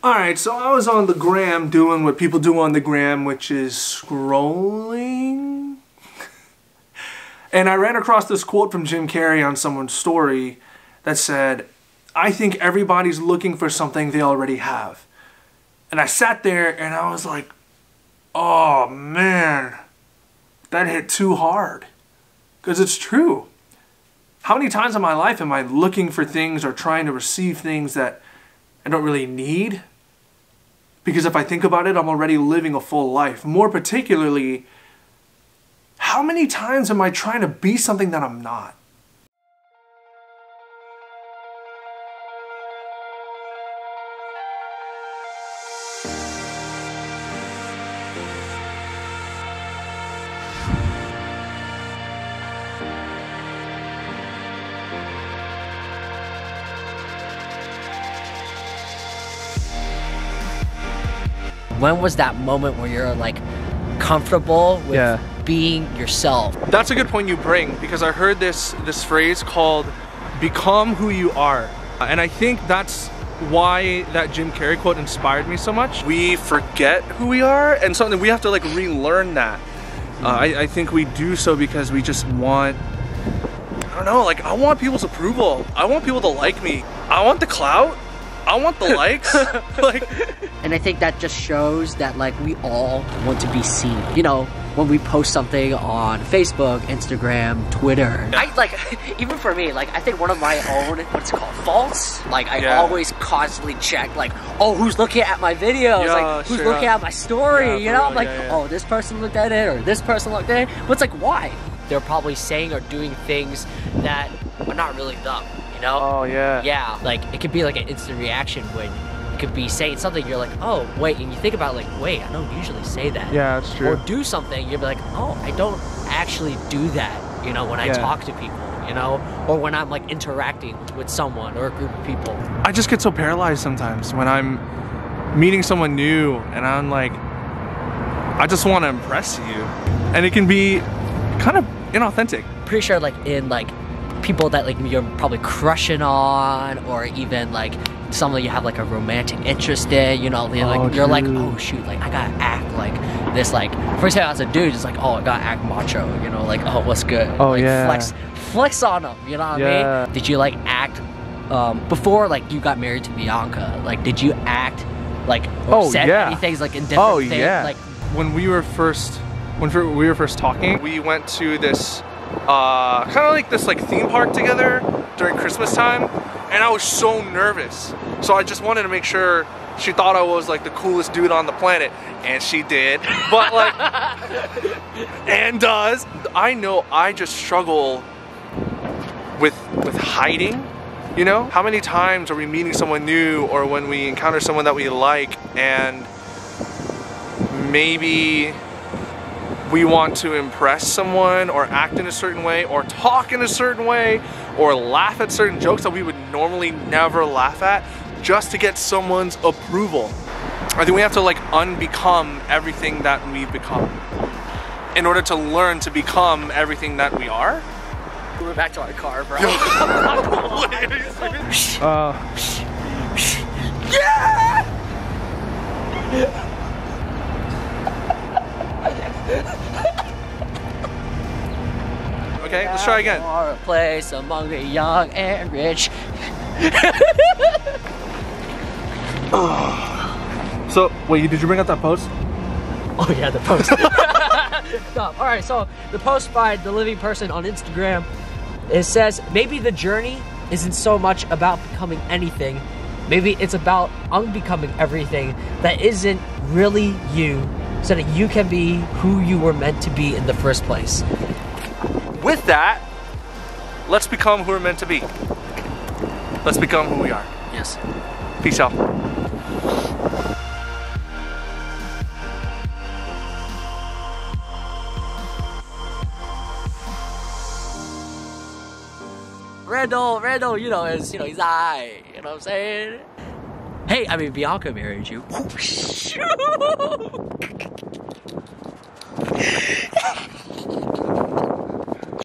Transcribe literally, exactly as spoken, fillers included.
Alright, so I was on the gram doing what people do on the gram, which is scrolling. And I ran across this quote from Jim Carrey on someone's story that said, "I think everybody's looking for something they already have." And I sat there and I was like, oh man, that hit too hard. Because it's true. How many times in my life am I looking for things or trying to receive things that I don't really need? Because if I think about it, I'm already living a full life. More particularly, how many times am I trying to be something that I'm not? When was that moment where you're like comfortable with yeah. being yourself? That's a good point you bring, because I heard this this phrase called "become who you are," and I think that's why that Jim Carrey quote inspired me so much. We forget who we are, and something we have to like relearn that. Uh, I, I think we do so because we just want, I don't know, like I want people's approval. I want people to like me. I want the clout. I want the likes. Like, and I think that just shows that like we all want to be seen. You know, when we post something on Facebook, Instagram, Twitter. I like, even for me, like I think one of my own, what's it called, faults? Like I yeah. always constantly check like, oh, who's looking at my videos? Yeah, like who's sure. looking at my story? Yeah, you know, real, I'm like, yeah, yeah. oh, this person looked at it or this person looked at it. But it's like, why? They're probably saying or doing things that are not really them. You know? Oh yeah. Yeah, like it could be like an instant reaction when you could be saying something, you're like, oh wait, and you think about it, like, wait, I don't usually say that. Yeah, that's true. Or do something, you'll be like, oh, I don't actually do that, you know, when I yeah. talk to people, you know? Or when I'm like interacting with someone or a group of people. I just get so paralyzed sometimes when I'm meeting someone new and I'm like, I just want to impress you. And it can be kind of inauthentic. Pretty sure like in like people that like you're probably crushing on, or even like someone you have like a romantic interest in, you know, you're like, oh, you're like, oh shoot, like I gotta act like this, like for example as a dude, it's like, oh, I gotta act macho, you know, like, oh, what's good? Oh like, yeah. Flex, flex on them, you know what yeah. I mean? Did you like act um, before like you got married to Bianca? Like, did you act like or oh, said yeah. anything like in different oh, things? Yeah. Like when we were first, when we were first talking, we went to this. Uh, kind of like this like theme park together during Christmas time, and I was so nervous, so I just wanted to make sure she thought I was like the coolest dude on the planet, and she did. But like and does I know I just struggle with with hiding, you know? How many times are we meeting someone new, or when we encounter someone that we like, and maybe we want to impress someone or act in a certain way or talk in a certain way or laugh at certain jokes that we would normally never laugh at just to get someone's approval. I think we have to like unbecome everything that we've become in order to learn to become everything that we are. We're back to our car, bro. uh, yeah! Okay, let's try again. A place among the young and rich. So, wait, did you bring up that post? Oh yeah, the post. Stop. All right, so the post by The Living Person on Instagram, it says, maybe the journey isn't so much about becoming anything. Maybe it's about unbecoming everything that isn't really you, so that you can be who you were meant to be in the first place. With that, let's become who we're meant to be. Let's become who we are. Yes. Peace out. Randall, Randall, you know, is you know, he's I, you know what I'm saying? Hey, I mean, Bianca married you.